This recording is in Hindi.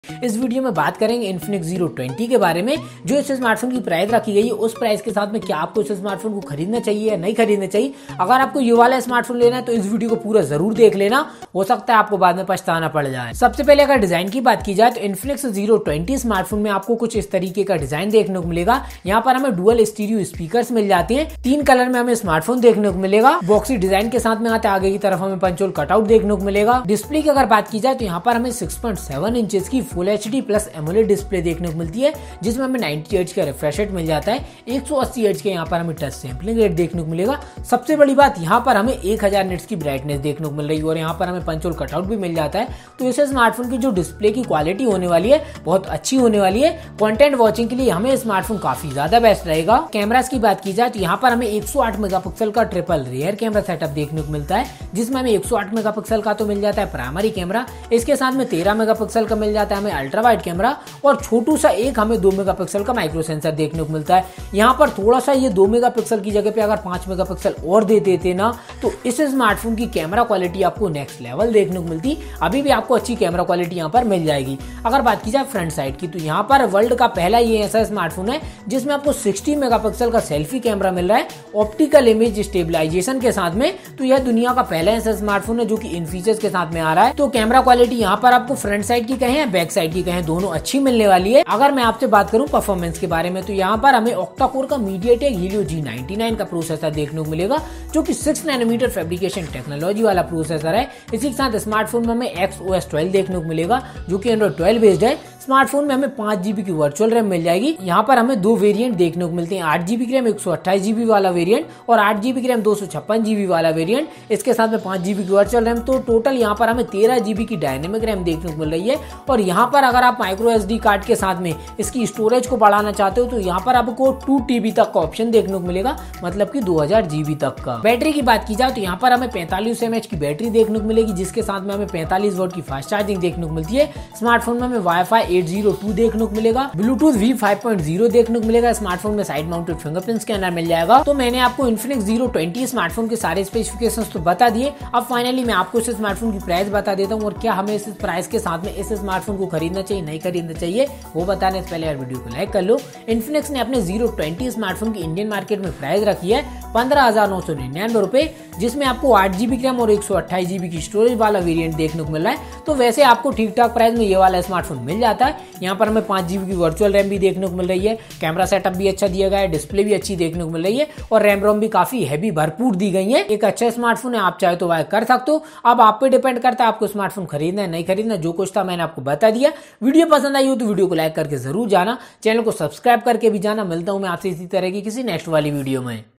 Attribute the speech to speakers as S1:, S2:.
S1: इस वीडियो में बात करेंगे इन्फिनिक्स Zero 20 के बारे में। जो इस स्मार्टफोन की प्राइस रखी गई है उस प्राइस के साथ में क्या आपको इस स्मार्टफोन को खरीदना चाहिए या नहीं खरीदना चाहिए। अगर आपको ये वाला स्मार्टफोन लेना है तो इस वीडियो को पूरा जरूर देख लेना, हो सकता है आपको बाद में पछताना पड़ जाए। सबसे पहले अगर डिजाइन की बात की जाए तो इन्फिनिक्स Zero 20 स्मार्टफोन में आपको कुछ इस तरीके का डिजाइन देखने को मिलेगा। यहाँ पर हमें डुअल स्टीरियो स्पीकर्स मिल जाते हैं, 3 कलर में हमें स्मार्टफोन देखने को मिलेगा। बॉक्सी डिजाइन के साथ में आते आगे की तरफ हमें पंच होल कटआउट देखने को मिलेगा। डिस्प्ले की अगर बात की जाए तो यहाँ पर हमें 6.7 इंचेस की full HD plus AMOLED display देखने को मिलती है, जिसमें हमें 90 हर्ट्ज का रिफ्रेश रेट मिल जाता है। 180 हर्ट्ज के यहाँ पर हमें टच सैंपलिंग रेट देखने को मिलेगा। सबसे बड़ी बात यहाँ पर हमें 1000 निट्स की ब्राइटनेस देखने को मिल रही है और यहाँ पर हमें पंच होल कटआउट भी मिल जाता है। तो इस स्मार्टफोन की जो डिस्प्ले की क्वालिटी होने वाली है बहुत अच्छी होने वाली है। कंटेंट वॉचिंग के लिए हमें स्मार्टफोन काफी ज्यादा बेस्ट रहेगा। कैमरास की बात की जाए तो यहाँ पर हमें 108 मेगापिक्सल का ट्रिपल रियर कैमरा सेटअप देखने को मिलता है, जिसमें हमें 108 मेगापिक्सल का तो मिल जाता है प्राइमरी कैमरा, इसके साथ में 13 मेगापिक्सल का मिल जाता है हमें अल्ट्रा वाइड कैमरा और छोटू सा एक हमें 2 मेगापिक्सल का माइक्रो सेंसर देखने को मिलता है। यहाँ पर थोड़ा सा ये 2 मेगापिक्सल की जगह पे अगर 5 मेगापिक्सल और दे देते ना तो इस स्मार्टफोन की कैमरा क्वालिटी आपको नेक्स्ट लेवल देखने को मिलती। अभी भी आपको अच्छी कैमरा क्वालिटी यहाँ पर मिल जाएगी। अगर बात की जाए फ्रंट साइड की तो यहाँ पर वर्ल्ड का पहला ये ऐसा स्मार्टफोन है जिसमें आपको 16 मेगापिक्सल का सेल्फी कैमरा मिल रहा है ऑप्टिकल इमेज स्टेबलाइजेशन के साथ में। तो यह दुनिया का पहला ऐसा स्मार्टफोन है जो कि इन फीचर्स के साथ में आ रहा है। तो कैमरा क्वालिटी यहाँ पर आपको फ्रंट साइड की कहें या बैक साइड की कहें दोनों अच्छी मिलने वाली है। अगर मैं आपसे बात करूं परफॉर्मेंस के बारे में तो यहाँ पर हमें ऑक्टा कोर का मीडियाटेक हीलियो G99 का प्रोसेसर देखने को मिलेगा, जो कि 6 नैनोमीटर फैब्रिकेशन टेक्नोलॉजी वाला प्रोसेसर है। इसी के साथ स्मार्टफोन में हमें XOS 12 देखने को मिलेगा, जो कि Android 12 बेस्ड है। स्मार्टफोन में हमें 5 GB की वर्चुअल रैम मिल जाएगी। यहाँ पर हमें 2 वेरिएंट देखने को मिलते हैं, 8 GB की रैम 128 GB वाला वेरिएंट और 8 GB की रैम 256 GB वाला वेरिएंट, इसके साथ में 5 GB की वर्चुअल रैम। तो टोटल यहाँ पर हमें 13 GB की डायनेमिक रैम देखने को मिल रही है। और यहाँ पर अगर आप माइक्रो SD कार्ड के साथ में इसकी स्टोरेज को बढ़ाना चाहते हो तो यहाँ पर आपको 2 TB तक का ऑप्शन देखने को मिलेगा, मतलब कि 2000 GB तक का। बैटरी की बात की जाए तो यहाँ पर हमें 45 mAh की बैटरी देखने को मिलेगी, जिसके साथ में हमें 45 वोल्ट की फास्ट चार्जिंग देखने को मिलती है। स्मार्टफोन में हमें Wi-Fi 802 देखने को मिलेगा, ब्लूटूथ V5.0 देखने को मिलेगा। स्मार्टफोन में साइड माउंटेड फिंगरप्रिंट स्कैनर मिल जाएगा। तो मैंने आपको इन्फिनिक्स Zero 20 स्मार्टफोन के सारे स्पेसिफिकेशंस तो बता दिए। अब फाइनली मैं आपको इस स्मार्टफोन की प्राइस बता देता हूँ और क्या हमें इस प्राइस के साथ में इस स्मार्टफोन को खरीदना चाहिए नहीं खरीदना चाहिए वो बताने से पहले यार वीडियो को लाइक कर लो। इन्फिनिक्स ने अपने Zero 20 स्मार्टफोन की इंडियन मार्केट में प्राइस रखी है 15,999 रुपए, जिसमें आपको 8 GB की रैम और 128 GB की स्टोरेज वाला वेरिएंट देखने को मिल रहा है। तो वैसे आपको ठीक ठाक प्राइस में ये वाला स्मार्टफोन मिल जाता है। यहाँ पर हमें 5 GB की वर्चुअल रैम भी देखने को मिल रही है, कैमरा सेटअप भी अच्छा दिया गया है, डिस्प्ले भी अच्छी देखने को मिल रही है और रैम रोम भी काफी हैवी भरपूर दी गई है। एक अच्छा स्मार्टफोन है, आप चाहे तो बाय कर सकते हो। अब आप पे डिपेंड करता है आपको स्मार्टफोन खरीदना है नहीं खरीदना। जो कुछ था मैंने आपको बता दिया। वीडियो पसंद आई हो तो वीडियो को लाइक करके जरूर जाना, चैनल को सब्सक्राइब करके भी जाना। मिलता हूं मैं आपसे इसी तरह की किसी नेक्स्ट वाली वीडियो में।